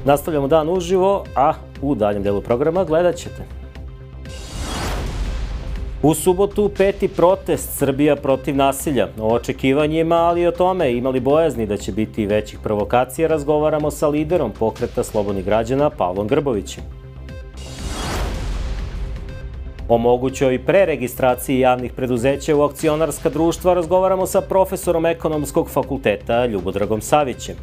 Nastavljamo dan uživo, a u daljem delu programa gledat ćete. U subotu peti protest Srbija protiv nasilja. O očekivanjima, ali i o tome imali bojazni da će biti većih provokacija, razgovaramo sa liderom pokreta slobodnih građana Pavlom Grbovićem. O mogućoj preregistraciji javnih preduzeća u akcionarska društva razgovaramo sa profesorom Ekonomskog fakulteta Ljubodragom Savićem.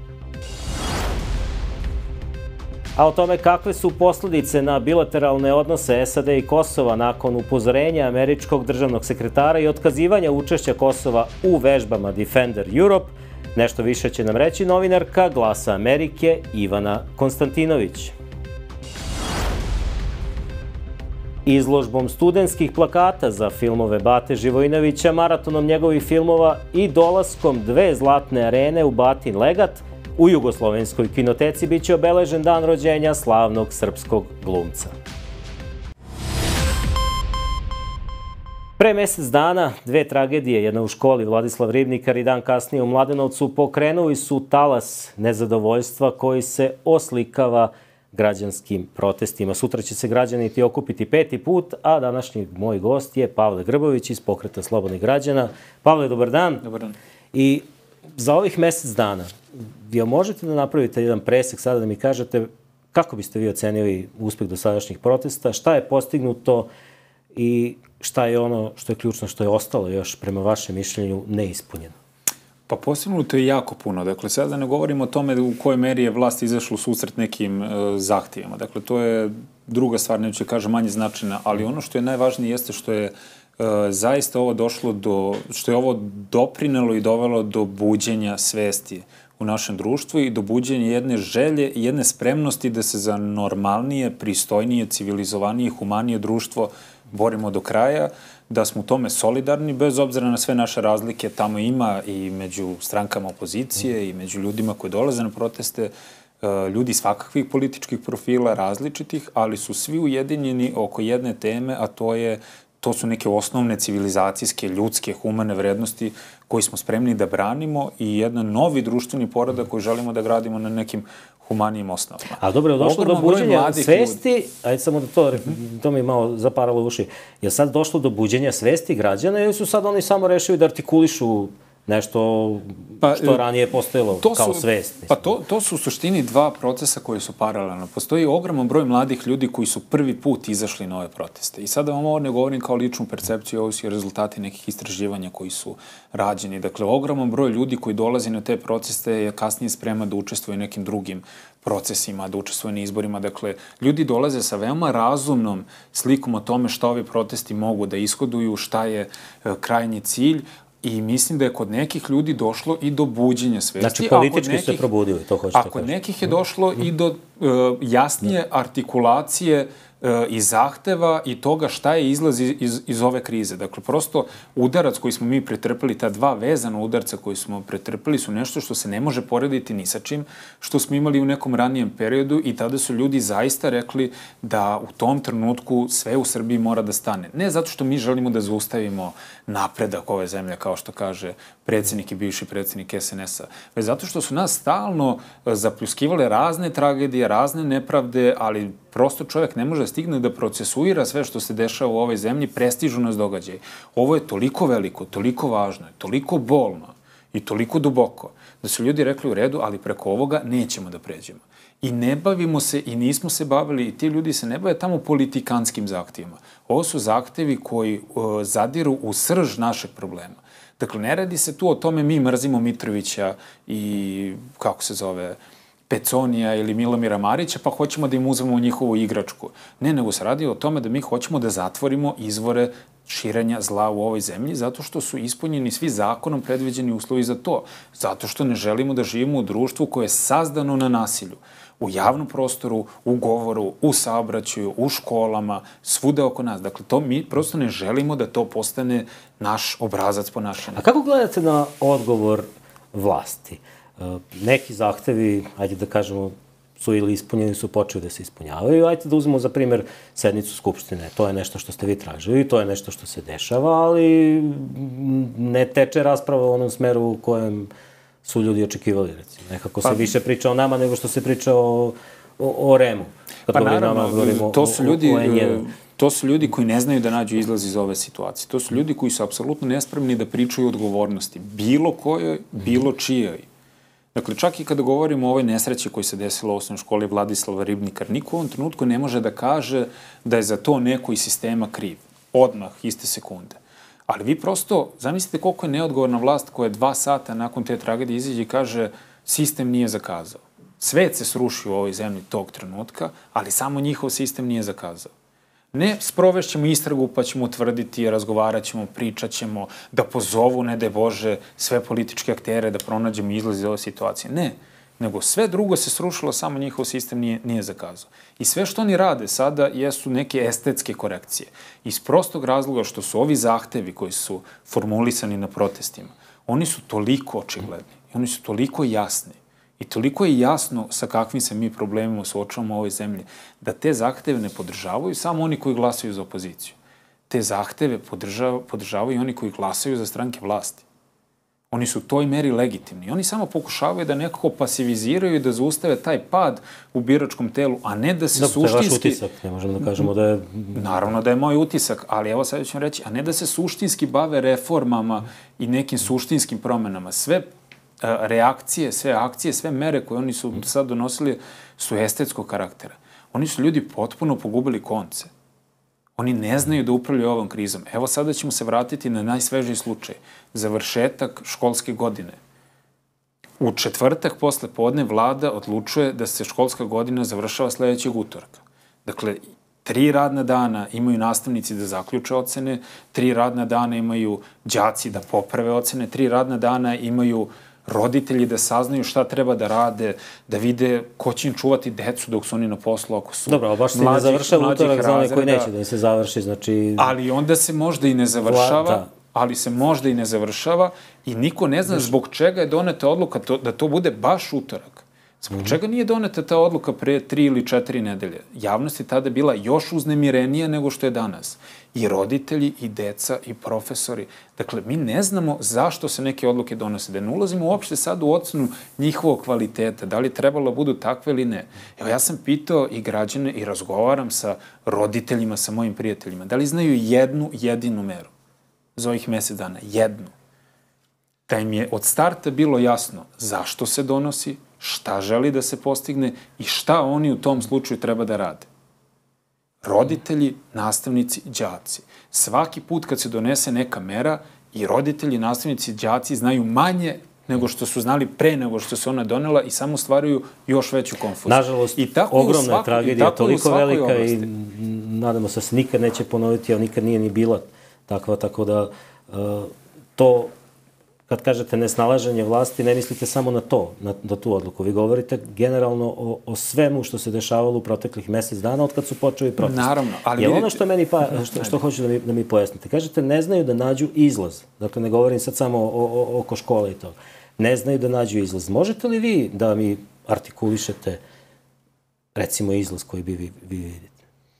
A o tome kakve su posledice na bilateralne odnose SAD i Kosova nakon upozorenja američkog državnog sekretara i otkazivanja učešća Kosova u vežbama Defender Europe, nešto više će nam reći novinarka Glasa Amerike Ivana Konstantinović. Izložbom studentskih plakata za filmove Bate Živojinovića, maratonom njegovih filmova i dolaskom 2 zlatne arene u Batin Legat, u Jugoslovenskoj kinoteci biće obeležen dan rođenja slavnog srpskog glumca. Pre mesec dana 2 tragedije, jedna u školi Vladislav Ribnikar i dan kasnije u Mladenovcu, pokrenuli su talas nezadovoljstva koji se oslikava građanskim protestima. Sutra će se građani okupiti 5. put, a današnji moj gost je Pavle Grbović iz pokreta slobodnih građana. Pavle, dobar dan. Dobar dan. I za ovih mesec dana, vi možete da napravite jedan presek sada da mi kažete kako biste vi ocenili uspeh dosadašnjih protesta, šta je postignuto i šta je ono što je ključno, što je ostalo još prema vašem mišljenju neispunjeno? Pa postignuto je jako puno. Dakle, sada ne govorimo o tome u kojoj meri je vlast izašla u susret nekim zahtjevima. Dakle, to je druga stvar, neću kažem manje značajna, ali ono što je najvažnije jeste što je zaista ovo došlo što je ovo doprinelo i dovelo do buđenja svesti u našem društvu i do buđenja jedne želje i jedne spremnosti da se za normalnije, pristojnije, civilizovanije, humanije društvo borimo do kraja, da smo u tome solidarni, bez obzira na sve naše razlike. Tamo ima i među strankama opozicije i među ljudima koji dolaze na proteste, ljudi svakakvih političkih profila, različitih, ali su svi ujedinjeni oko jedne teme, a to su neke osnovne civilizacijske, ljudske, humane vrednosti koji smo spremni da branimo i jedan novi društveni poredak koji želimo da gradimo na nekim humanijim osnovama. Ali dobro, je došlo do buđenja svesti, ajde samo da to mi malo zaparalo uši, je sad došlo do buđenja svesti građana ili su sad oni samo rešili da artikulišu nešto što ranije postojalo kao svest? Pa to su u suštini 2 procesa koji su paralelno. Postoji ogroman broj mladih ljudi koji su prvi put izašli na ove proteste. I sada vam ovo ne govorim kao ličnu percepciju, ovo su rezultati nekih istraživanja koji su rađeni. Dakle, ogroman broj ljudi koji dolazi na te proteste je kasnije spreman da učestvuje u nekim drugim procesima, da učestvuje na izborima. Dakle, ljudi dolaze sa veoma razumnom slikom o tome šta ovi protesti mogu da ishoduju, šta je krajnji cilj. I mislim da je kod nekih ljudi došlo i do buđenja svesti. Znači, politički su se probudili, to hoćete kažem. A kod nekih je došlo i do jasnije artikulacije i zahteva i toga šta je izlaz iz ove krize. Dakle, prosto udarac koji smo mi pretrpeli, ta 2 vezana udarca koji smo pretrpeli su nešto što se ne može porediti ni sa čim, što smo imali u nekom ranijem periodu i tada su ljudi zaista rekli da u tom trenutku sve u Srbiji mora da stane. Ne zato što mi želimo da zaustavimo napredak ove zemlje, kao što kaže predsjednik i bivši predsjednik SNS-a, već zato što su nas stalno zapljuskivale razne tragedije, razne nepravde, ali prosto čovjek ne može da stigne da procesuira sve što se dešava u ovoj zemlji, prestižu nas događaj. Ovo je toliko veliko, toliko važno, toliko bolno i toliko duboko, da su ljudi rekli u redu, ali preko ovoga nećemo da pređemo. I ne bavimo se i nismo se bavili, i ti ljudi se ne bave tamo politikanskim zahtjevima. Ovo su zahtjevi koji zadiru u srž našeg problema. Dakle, ne radi se tu o tome mi mrzimo Mitrovića i, kako se zove, Peconija ili Milomira Marića, pa hoćemo da im uzmemo njihovu igračku. Ne, nego se radi o tome da mi hoćemo da zatvorimo izvore širenja zla u ovoj zemlji, zato što su ispunjeni svi zakonom predviđeni uslovi za to. Zato što ne želimo da živimo u društvu koje je sazdano na nasilju. U javnom prostoru, u govoru, u saobraćaju, u školama, svuda oko nas. Dakle, to mi prosto ne želimo da to postane naš obrazac ponašanja. A kako gledate na odgovor vlasti? Neki zahtevi, ajde da kažemo, su ili ispunjeni, su počeli da se ispunjavaju. Ajde da uzmemo za primjer sednicu Skupštine. To je nešto što ste vi tražili, to je nešto što se dešava, ali ne teče rasprava u onom smeru u kojem su ljudi očekivali, recimo. Nekako se više priča o nama nego što se priča o REM-u. Pa naravno, to su ljudi koji ne znaju da nađu izlaz iz ove situacije. To su ljudi koji su apsolutno nespremni da pričaju o odgovornosti. Bilo kojoj, bilo čijoj. Dakle, čak i kada govorimo o ovoj nesreći koji se desila u osnovnoj školi Vladislava Ribnikar, niko u ovom trenutku ne može da kaže da je za to neko iz sistema kriv. Odmah, iste sekunde. Ali vi prosto, zamislite koliko je neodgovorna vlast koja 2 sata nakon te tragedije izađe i kaže sistem nije zakazao. Svet se srušio u ovoj zemlji tog trenutka, ali samo njihov sistem nije zakazao. Ne sprovešćemo istragu pa ćemo utvrditi, razgovarat ćemo, pričat ćemo, da pozovu, ne daj Bože, sve političke aktere da pronađemo izlaz iz ove situacije. Ne, nego sve drugo se srušilo, samo njihov sistem nije zakazao. I sve što oni rade sada jesu neke estetske korekcije. Iz prostog razloga što su ovi zahtevi koji su formulisani na protestima, oni su toliko očigledni, oni su toliko jasni i toliko je jasno sa kakvim se mi problemima suočavamo u ovoj zemlji, da te zahteve ne podržavaju samo oni koji glasaju za opoziciju. Te zahteve podržavaju i oni koji glasaju za stranke vlasti. Oni su u toj meri legitimni. Oni samo pokušavaju da nekako pasiviziraju i da zaustave taj pad u biračkom telu, a ne da se suštinski... To je vaš utisak, ne možemo da kažemo da je... Naravno da je moj utisak, ali evo sad ću vam reći, a ne da se suštinski bave reformama i nekim suštinskim promenama. Sve reakcije, sve akcije, sve mere koje oni su sad donosili su estetskog karaktera. Oni su ljudi potpuno pogubili konce. Oni ne znaju da upravljaju ovom krizom. Evo sada ćemo se vratiti na najsvežiji slučaj. Završetak školske godine. U četvrtak posle podne vlada odlučuje da se školska godina završava sledećeg utorka. Dakle, 3 radna dana imaju nastavnici da zaključe ocene, 3 radna dana imaju đaci da poprave ocene, 3 radna dana imaju roditelji da saznaju šta treba da rade, da vide ko će im čuvati decu dok su oni na poslu, ako su dobro, baš se ne završava utorak za one koji neće da im se završi, znači... Ali onda se možda i ne završava, i niko ne zna zbog čega je doneta odluka da to bude baš utorak. Zbog čega nije doneta ta odluka pre 3 ili 4 nedelje? Javnost je tada bila još uznemirenija nego što je danas. I roditelji, i deca, i profesori. Dakle, mi ne znamo zašto se neke odluke donose. Da ne ulazimo uopšte sad u ocenu njihovog kvaliteta, da li trebalo budu takve ili ne. Evo, ja sam pitao i građane i razgovaram sa roditeljima, sa mojim prijateljima, da li znaju jednu jedinu meru za ovih mesec dana? Jednu. Da im je od starta bilo jasno zašto se donosi, šta želi da se postigne i šta oni u tom slučaju treba da rade. Roditelji, nastavnici, đaci. Svaki put kad se donese neka mera, i roditelji, nastavnici, đaci znaju manje nego što su znali pre nego što se ona donela i samo stvaraju još veću konfuziju. Nažalost, ogromna tragedija, toliko velika i nadamo se da se nikad neće ponoviti, a nikad nije ni bila takva, tako da to... Kad kažete nesnalaženje vlasti, ne mislite samo na to, na tu odluku. Vi govorite generalno o svemu što se dešavalo u proteklih mesec dana od kad su počeli protesti. Naravno, ali... Je ono što hoću da mi pojasnite? Kažete, ne znaju da nađu izlaz. Dakle, ne govorim sad samo oko škole i to. Ne znaju da nađu izlaz. Možete li vi da mi artikulišete, recimo, izlaz koji bi vi vidite?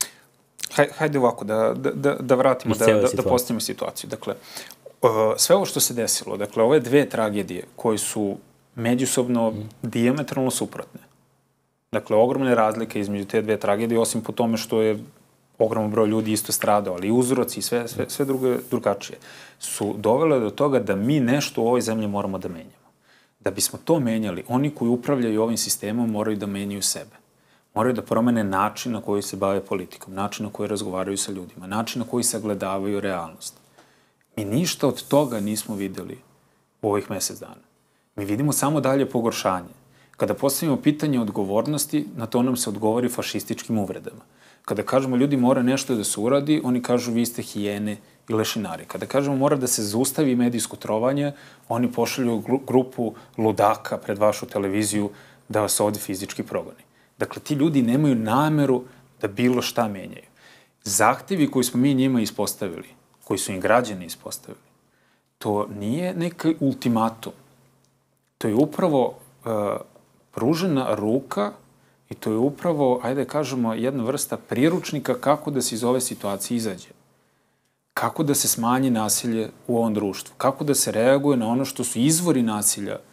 Hajde ovako, da vratimo, da postavimo situaciju. Dakle, sve ovo što se desilo, dakle, ove 2 tragedije koje su međusobno dijametralno suprotne. Dakle, ogromne razlike između te 2 tragedije, osim po tome što je ogroman broj ljudi isto stradao, ali i uzroci i sve drugačije, su dovele do toga da mi nešto u ovoj zemlji moramo da menjamo. Da bismo to menjali, oni koji upravljaju ovim sistemom moraju da menjaju sebe. Moraju da promene način na koji se bave politikom, način na koji razgovaraju sa ljudima, način na koji sagledavaju realnost. Mi ništa od toga nismo videli u ovih mesec dana. Mi vidimo samo dalje pogoršanje. Kada postavimo pitanje odgovornosti, na to nam se odgovori fašističkim uvredama. Kada kažemo ljudi mora nešto da se uradi, oni kažu vi ste hijene i lešinari. Kada kažemo mora da se zaustavi medijsko trovanje, oni pošalju grupu ludaka pred vašu televiziju da vas ovde fizički progoni. Dakle, ti ljudi nemaju nameru da bilo šta menjaju. Zahtevi koji smo mi njima ispostavili, koji su im građani ispostavili, to nije neki ultimatum. To je upravo pružena ruka i to je upravo, ajde kažemo, jedna vrsta priručnika kako da se iz ove situacije izađe. Kako da se smanji nasilje u ovom društvu. Kako da se reaguje na ono što su izvori nasilja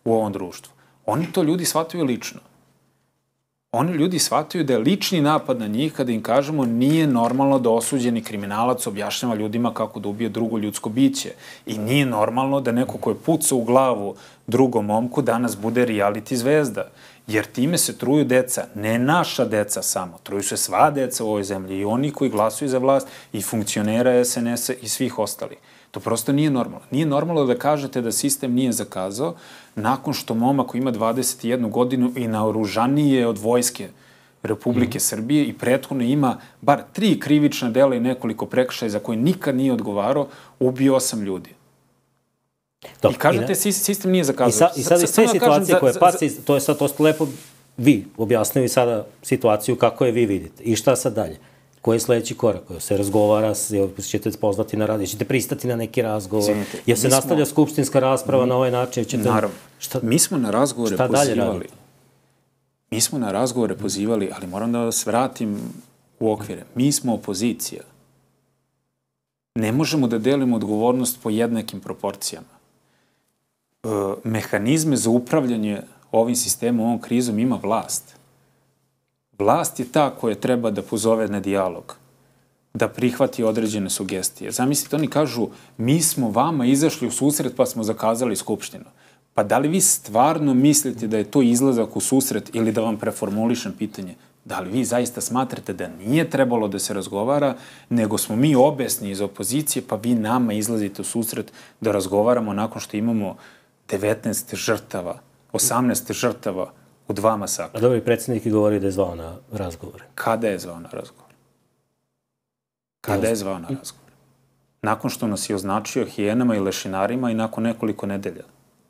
u ovom društvu. Oni to ljudi shvataju lično. Oni ljudi shvataju da je lični napad na njih kada im kažemo nije normalno da osuđeni kriminalac objašnjava ljudima kako da ubije drugo ljudsko biće. I nije normalno da neko ko je pucao u glavu drugom momku danas bude reality zvezda. Jer time se truju deca, ne naša deca samo, truju se sva deca u ovoj zemlji i oni koji glasuju za vlast i funkcionera SNS-a i svih ostalih. To prosto nije normalno. Nije normalno da kažete da sistem nije zakazao nakon što momak koji ima 21 godinu i naoružaniji je od vojske Republike Srbije i prethodno ima bar 3 krivična dela i nekoliko prekršaja za koje nikad nije odgovarao, ubio 8 ljudi. I kažete sistem nije zakazao. I sad sve situacije koje pace, to ste lepo vi objasnili sada situaciju kako je vi vidite. I šta sad dalje? Koji je sledeći korak? Se razgovara, ćete poznati na rad, ćete pristati na neki razgovor, jer se nastavlja skupštinska rasprava na ovaj način. Naravno. Mi smo na razgovore pozivali. Mi smo na razgovore pozivali, ali moram da vas vratim u okvire. Mi smo opozicija. Ne možemo da delimo odgovornost po jednakim proporcijama. Mehanizme za upravljanje ovim sistemom, ovom krizom ima vlast. Vlast je ta koja treba da pozove na dijalog, da prihvati određene sugestije. Zamislite, oni kažu, mi smo vama izašli u susret pa smo zakazali skupštinu. Pa da li vi stvarno mislite da je to izlazak u susret ili da vam preformulišem pitanje? Da li vi zaista smatrate da nije trebalo da se razgovara, nego smo mi obesni iz opozicije, pa vi nama izlazite u susret da razgovaramo nakon što imamo 19 žrtava, 18 žrtava u 2 masakra. A dobro, i predsjednik je govorio da je zvao na razgovore. Kada je zvao na razgovore? Kada je zvao na razgovore? Nakon što nas je označio hijenama i lešinarima i nakon nekoliko nedelja.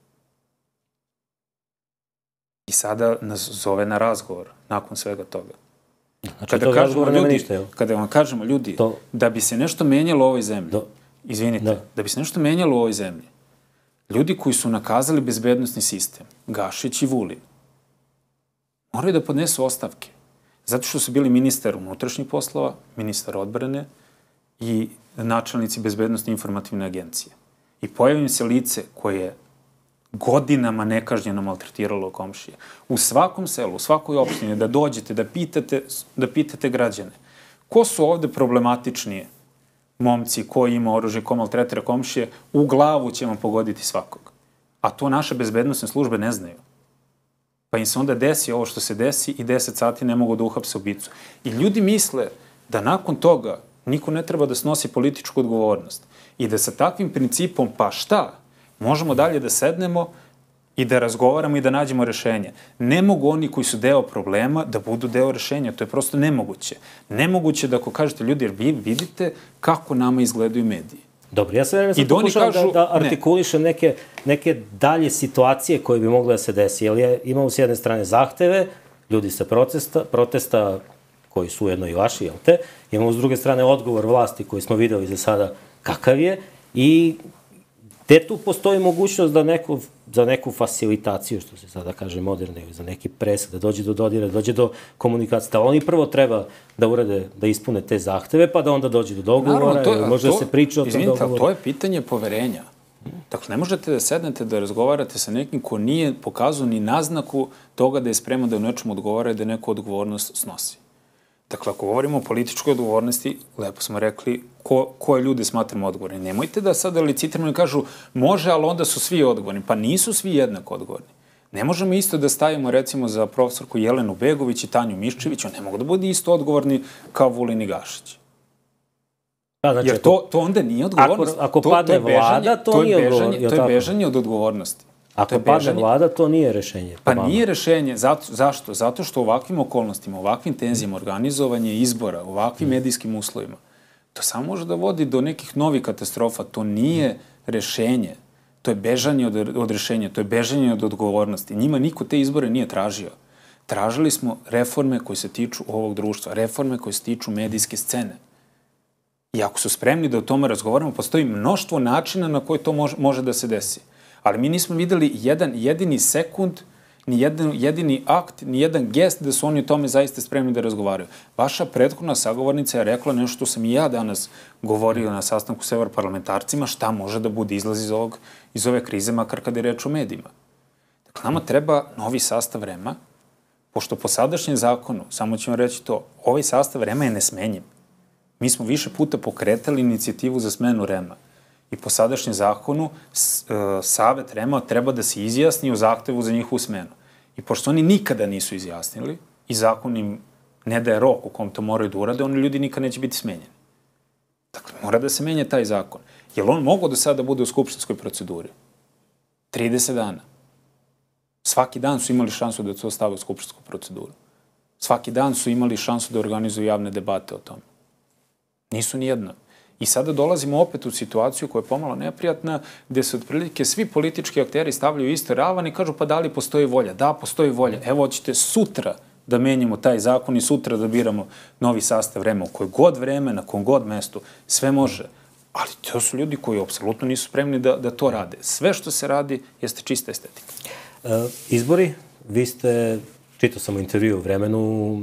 I sada nas zove na razgovor, nakon svega toga. Znači, tog razgovora nema ništa, jel? Kada vam kažemo, ljudi, da bi se nešto menjalo u ovoj zemlji, izvinite, da bi se nešto menjalo u ovoj zemlji, ljudi koji su nakazali bezbednosni sistem, Gašić i Vulin, moraju da podnesu ostavke. Zato što su bili ministar unutrašnjih poslova, ministar odbrane i načelnici bezbednostne informativne agencije. I pojavim se lice koje je godinama nekažnjeno maltretiralo komšije. U svakom selu, u svakoj opštini da dođete, da pitate građane ko su ovde problematičnije momci, ko ima oružje, ko maltretira komšije, u glavu će vam pogoditi svakog. A to naše bezbednosne službe ne znaju. Pa im se onda desi ovo što se desi i 10 sati ne mogu da uhapse ubicu. I ljudi misle da nakon toga niko ne treba da snosi političku odgovornost i da sa takvim principom pa šta, možemo dalje da sednemo i da razgovaramo i da nađemo rešenje. Ne mogu oni koji su deo problema da budu deo rešenja. To je prosto nemoguće. Nemoguće da ako kažete ljudi, jer vi vidite kako nama izgledaju mediji. Dobro, ja sve vreme pokušavam da artikulišem neke dalje situacije koje bi mogle da se desi. Jer imamo s jedne strane zahteve, ljudi sa protesta koji su ujedno i vaši, jel te? Imamo s druge strane odgovor vlasti koji smo videli za sada kakav je i gde tu postoji mogućnost da za neku facilitaciju, što se sada kaže moderno, ili za neki presek, da dođe do dodira, da dođe do komunikacije. Ali oni prvo treba da urade, da ispune te zahteve, pa da onda dođe do dogovora, ili možda da se priča o tom dogovoru. Izvinite, to je pitanje poverenja. Dakle, ne možete da sednete da razgovarate sa nekim ko nije pokazao ni naznaku toga da je spreman da u nečemu odgovara i da neku odgovornost snosi. Dakle, ako govorimo o političkoj odgovornosti, lepo smo rekli koje ljude smatramo odgovorni. Nemojte da sada licitiramo i kažu može, ali onda su svi odgovorni. Pa nisu svi jednako odgovorni. Ne možemo isto da stavimo recimo za profesorku Jelenu Begović i Tanju Miščević, oni ne mogu da budu isto odgovorni kao Vulin i Gašić. Jer to onda nije odgovornost. Ako padne vlada, to nije odgovornost. To je bežanje od odgovornosti. Ako padne vlada, to nije rešenje. Pa nije rešenje. Zašto? Zato što u ovakvim okolnostima, u ovakvim tenzijama, organizovanje izbora, u ovakvim medijskim uslovima, to samo može da vodi do nekih novih katastrofa. To nije rešenje. To je bežanje od rešenja. To je bežanje od odgovornosti. Njima niko te izbore nije tražio. Tražili smo reforme koje se tiču ovog društva, reforme koje se tiču medijske scene. I ako su spremni da o tome razgovaramo, postoji mnoštvo načina na koje to može da se desi. Ali mi nismo videli jedan jedini sekund, ni jedini akt, ni jedan gest da su oni o tome zaista spremni da razgovaraju. Vaša prethodna sagovornica je rekla nešto što sam i ja danas govorio na sastanku s evroparlamentarcima, šta može da bude izlaz iz ove krize, makar kada je reč o medijima. Dakle, nama treba novi sastav REM-a, pošto po sadašnjem zakonu, samo ćemo reći to, ovaj sastav REM-a je nesmenjiv. Mi smo više puta pokretali inicijativu za smenu REM-a. I po sadašnjem zakonu Savet REM-a treba da se izjasni o zahtevu za njihovu smenu. I pošto oni nikada nisu izjasnili i zakon im ne daje rok u kom to moraju da urade, oni ljudi nikad neće biti smenjeni. Dakle, mora da se menja taj zakon. Je li on mogao do sada bude u skupštinskoj proceduri? 30 dana. Svaki dan su imali šansu da to stave u skupštinsku proceduru. Svaki dan su imali šansu da organizuju javne debate o tome. Nisu nijedno. I sada dolazimo opet u situaciju koja je pomalo neprijatna, gde se otprilike svi politički akteri stavljaju u iste ravan i kažu pa da li postoji volja? Da, postoji volja. Evo, hoćete sutra da menjamo taj zakon i sutra da biramo novi sastav REM-a u koje god vreme, na kom god mestu, sve može. Ali to su ljudi koji apsolutno nisu spremni da to rade. Sve što se radi jeste čista estetika. Izbori, vi ste, čitao sam u intervju u Vremenu,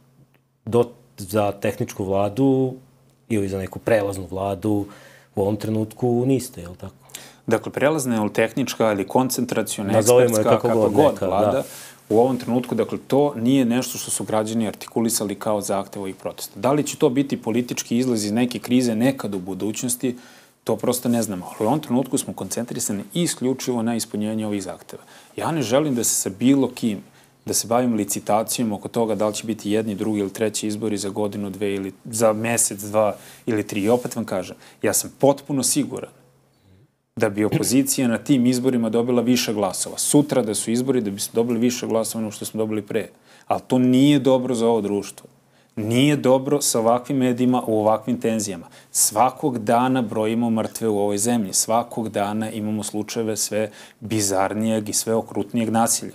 za tehničku vladu ili za neku prelaznu vladu u ovom trenutku niste, je li tako? Dakle, prelazna ili tehnička ili koncentraciona, ekspertska, kako god vlada, u ovom trenutku, dakle, to nije nešto što su građani artikulisali kao zahtev ovih protesta. Da li će to biti politički izlaz iz neke krize nekad u budućnosti, to prosto ne znamo. Ali u ovom trenutku smo koncentrisani isključivo na ispunjenje ovih zahteva. Ja ne želim da se sa bilo kim, da se bavim licitacijom oko toga da li će biti jedni, drugi ili treći izbori za godinu, dve ili za mesec, dva ili tri. I opet vam kažem, ja sam potpuno siguran da bi opozicija na tim izborima dobila više glasova. Sutra da su izbori, da bi smo dobili više glasova nego što smo dobili pre. Ali to nije dobro za ovo društvo. Nije dobro sa ovakvim medijima u ovakvim tenzijama. Svakog dana brojimo mrtve u ovoj zemlji. Svakog dana imamo slučajeve sve bizarnijeg i sve okrutnijeg nasilja.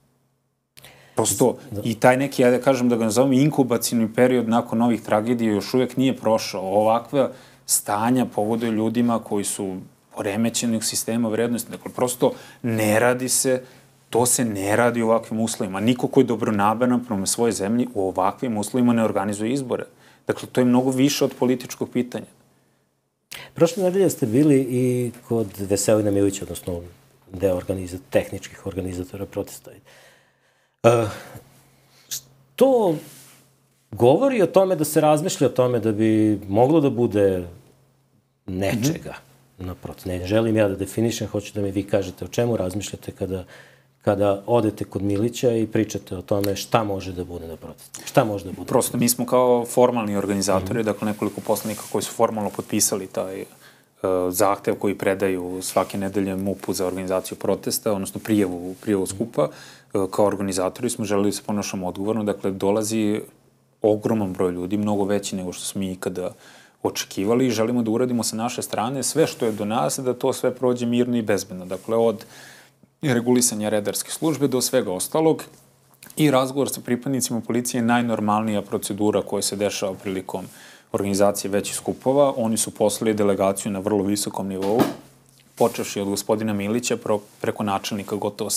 Prosto, i taj neki, ja da kažem da ga nazovem, inkubacijni period nakon ovih tragedija još uvek nije prošao. Ovakva stanja pogoduju ljudima koji su poremećenih sistema vrednosti. Dakle, prosto ne radi se, to se ne radi u ovakvim uslovima. Niko koji je dobronameran prema svojoj zemlji u ovakvim uslovima ne organizuje izbore. Dakle, to je mnogo više od političkog pitanja. Prošle nedelje ste bili i kod Veselina Milića, odnosno deo tehničkih organizatora protesta. To govori o tome da se razmišlja o tome da bi moglo da bude nečega na protestu. Ne želim ja da definišem, hoću da mi vi kažete o čemu razmišljate kada odete kod Milića i pričate o tome šta može da bude na protestu. Šta može da bude? Prosto, mi smo kao formalni organizatori, dakle nekoliko poslanika koji su formalno potpisali taj zahtev koji predaju svake nedelje MUP-u za organizaciju protesta, odnosno prijavu skupa. Kao organizatori smo želeli da se ponašamo odgovorno. Dakle, dolazi ogroman broj ljudi, mnogo veći nego što smo mi ikada očekivali i želimo da uradimo sa naše strane sve što je do nas, da to sve prođe mirno i bezbedno. Dakle, od regulisanja redarske službe do svega ostalog i razgovor sa pripadnicima policije je najnormalnija procedura koja se dešava prilikom organizacije većih skupova. Oni su poslali delegaciju na vrlo visokom nivou, počevši od gospodina Milića preko načelnika gotovo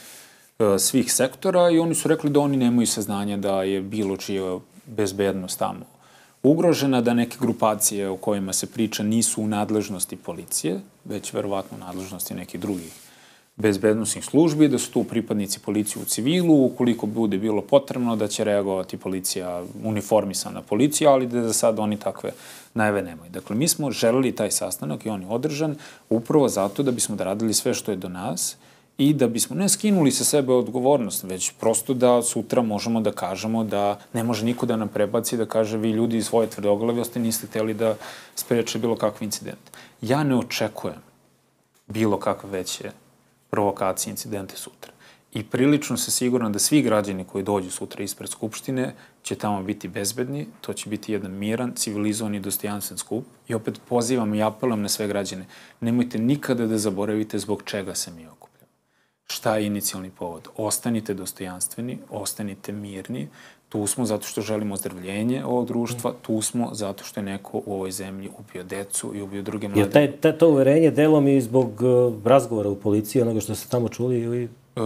svih sektora i oni su rekli da oni nemaju saznanja da je bilo čija bezbednost tamo ugrožena, da neke grupacije o kojima se priča nisu u nadležnosti policije, već verovatno u nadležnosti nekih drugih bezbednostnih službi, da su tu pripadnici policije u civilu, ukoliko bude bilo potrebno da će reagovati policija, uniformisana policija, ali da za sad oni takve najave nemaju. Dakle, mi smo želeli taj sastanak i on je održan upravo zato da bismo da radili sve što je do nas i da bismo ne skinuli sa sebe odgovornost, već prosto da sutra možemo da kažemo da ne može niko da nam prebaci da kaže vi ljudi iz svoje tvrdoglavosti niste hteli da spreče bilo kakve incidente. Ja ne očekujem bilo kakve veće provokacije, incidente sutra. I prilično se sigurno da svi građani koji dođu sutra ispred Skupštine će tamo biti bezbedni, to će biti jedan miran, civilizovan i dostojanstven skup. I opet pozivam i apelujem na sve građane, nemojte nikada da zaboravite zbog čega se mi okupljamo. Šta je inicijalni povod? Ostanite dostojanstveni, ostanite mirni, tu smo zato što želimo ozdravljenje ovog društva, tu smo zato što je neko u ovoj zemlji ubio decu i ubio druge mlade. Je to uverenje delom i zbog razgovora u policiji, onoga što ste tamo čuli ili...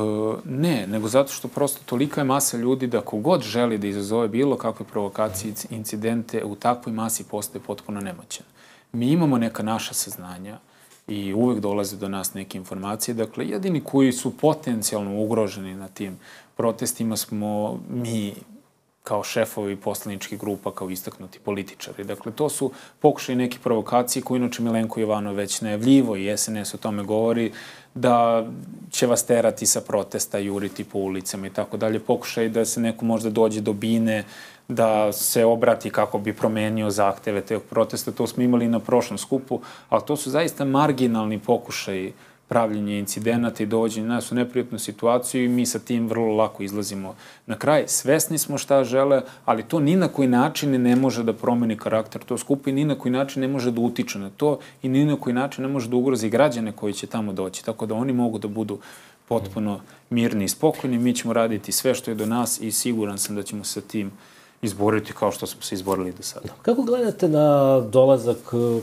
Ne, nego zato što prosto tolika je masa ljudi da kogod želi da izazove bilo kakve provokacije, incidente, u takvoj masi postaje potpuno nemoćan. Mi imamo neka naša saznanja i uvek dolaze do nas neke informacije. Dakle, jedini koji su potencijalno ugroženi na tim protestima smo mi kao šefovi poslaničkih grupa, kao istaknuti političari. Dakle, to su pokušaj neke provokacije koje inače Milenko Jovanov već najavljivo i SNS o tome govori da će vas terati sa protesta, juriti po ulicama i tako dalje. Pokušaj da se neko možda dođe do bine, da se obrati kako bi promenio zahteve teg protesta. To smo imali na prošlom skupu, ali to su zaista marginalni pokušaji pravljenja incidenata i dovođenja nas u neprijatnu situaciju i mi sa tim vrlo lako izlazimo na kraj. Svesni smo šta žele, ali to ni na koji način ne može da promeni karakter to skupa i ni na koji način ne može da utiče na to i ni na koji način ne može da ugrozi građane koji će tamo doći. Tako da oni mogu da budu potpuno mirni i spokojni. Mi ćemo raditi sve što je do nas i siguran sam da ćemo sa tim izboriti kao što smo se izborili do sada. Kako gledate na dolazak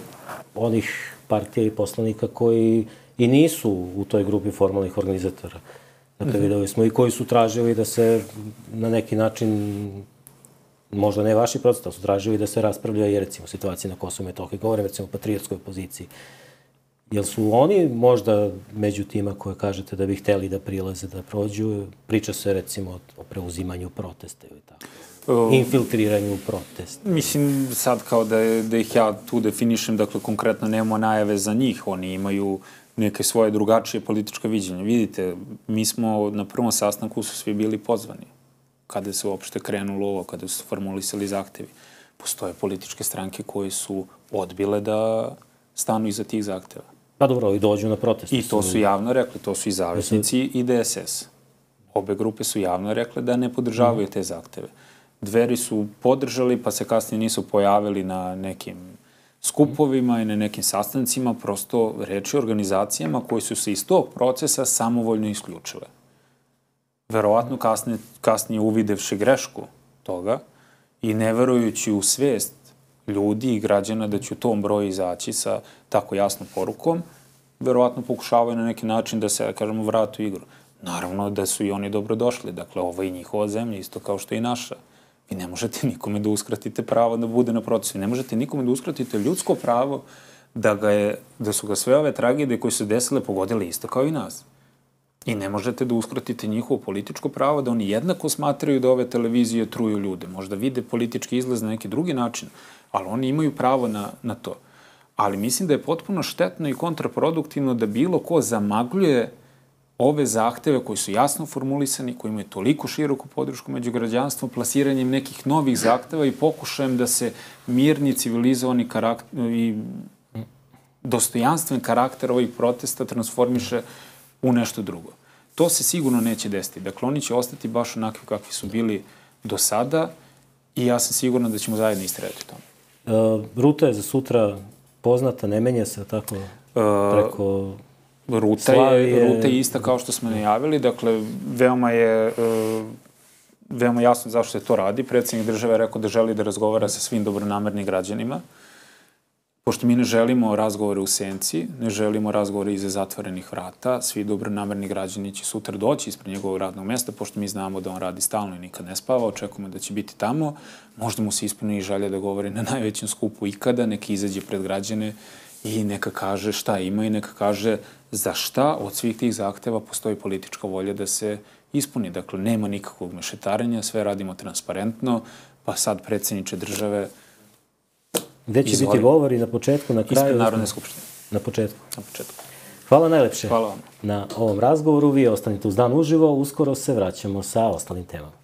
onih partija i poslanika koji i nisu u toj grupi formalnih organizatora? Dakle, videli smo i koji su tražili da se na neki način, možda ne vaši protesti, ali su tražili da se raspravlja i recimo situacija na Kosovu i Metohiji, govorim recimo o patriotskoj opoziciji. Jel su oni možda među tima koje kažete da bi hteli da prilaze, da prođu? Priča se recimo o preuzimanju protesta ili tako. Infiltriranju protesta. Mislim, sad kao da ih ja tu definišem, dakle, konkretno nemamo najave za njih. Oni imaju neke svoje drugačije političke viđenje. Vidite, mi smo na prvom sastanku su svi bili pozvani. Kada se uopšte krenulo ovo, kada su formulisali zahtevi. Postoje političke stranke koje su odbile da stanu iza tih zahteva. Pa dobro, i dođu na protest. I to su javno rekli, to su i Zavisnici i DSS. Obe grupe su javno rekle da ne podržavaju te zahteve. Dveri su podržali, pa se kasnije nisu pojavili na nekim skupovima i na nekim sastancima, prosto reč je o organizacijama koji su se iz tog procesa samovoljno isključile. Verovatno kasnije uvidevši grešku toga i ne verujući u svest ljudi i građana da će u tom broju izaći sa tako jasnom porukom, verovatno pokušavaju na neki način da se, kažemo, vratu u igru. Naravno da su i oni dobrodošli. Dakle, ovo je njihova zemlja, isto kao što je i naša. Vi ne možete nikome da uskratite pravo da bude na protestu. Ne možete nikome da uskratite ljudsko pravo da su ga sve ove tragedije koje su desile pogodile isto kao i nas. I ne možete da uskratite njihovo političko pravo da oni jednako smatraju da ove televizije truju ljude. Možda vide politički izlaz na neki drugi način, ali oni imaju pravo na to. Ali mislim da je potpuno štetno i kontraproduktivno da bilo ko zamagljuje ove zahteve koji su jasno formulisani, koji imaju toliko široku podršku među građanstvom, plasiranjem nekih novih zahteva i pokušajem da se mirni, civilizovani i dostojanstven karakter ovih protesta transformiše u nešto drugo. To se sigurno neće desiti. Dakle, oni će ostati baš onakvi kakvi su bili do sada i ja sam siguran da ćemo zajedno istrajati tome. Ruta je za sutra poznata, ne menja se tako preko... Ruta je ista kao što smo najavili, dakle, veoma jasno zašto se to radi. Predsjednik države je rekao da želi da razgovara sa svim dobronamernim građanima. Pošto mi ne želimo razgovore u senci, ne želimo razgovore iza zatvorenih vrata, svi dobronamerni građani će sutra doći ispred njegovog radnog mesta, pošto mi znamo da on radi stalno i nikad ne spava, očekujemo da će biti tamo. Možda mu se ispuni i želja da govori na najvećem skupu ikada, neka izađe pred građane i neka kaže šta ima i neka kaže za šta od svih tih zahteva postoji politička volja da se ispuni. Dakle, nema nikakvog mešetarenja, sve radimo transparentno, pa sad predsjedniče države... Gde će biti govori na početku, na kraju? Ispred Narodne skupštine. Na početku? Na početku. Hvala najlepše Hvala vam na ovom razgovoru. Vi ostanite uz Dan uživo, uskoro se vraćamo sa ostalim temama.